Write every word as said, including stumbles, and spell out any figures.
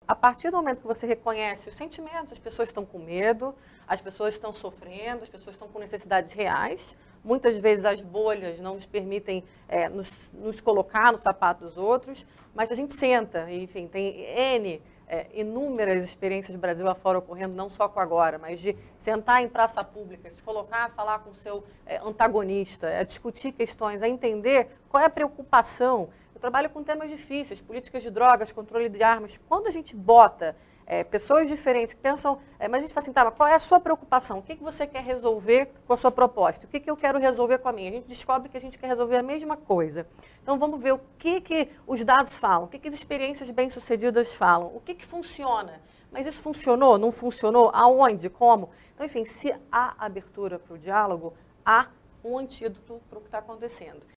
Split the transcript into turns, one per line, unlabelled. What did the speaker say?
A partir do momento que você reconhece os sentimentos, as pessoas estão com medo, as pessoas estão sofrendo, as pessoas estão com necessidades reais. Muitas vezes as bolhas não nos permitem é, nos, nos colocar no sapato dos outros, mas a gente senta, enfim, tem N, é, inúmeras experiências Brasil afora ocorrendo, não só com agora, mas de sentar em praça pública, se colocar, falar com o seu é, antagonista, é, discutir questões, a entender qual é a preocupação. Eu trabalho com temas difíceis, políticas de drogas, controle de armas. Quando a gente bota é, pessoas diferentes que pensam, é, mas a gente fala assim, tá, mas qual é a sua preocupação? O que, que você quer resolver com a sua proposta? O que, que eu quero resolver com a minha? A gente descobre que a gente quer resolver a mesma coisa. Então vamos ver o que, que os dados falam, o que, que as experiências bem-sucedidas falam, o que, que funciona. Mas isso funcionou? Não funcionou? Aonde? Como? Então, enfim, se há abertura para o diálogo, há um antídoto para o que está acontecendo.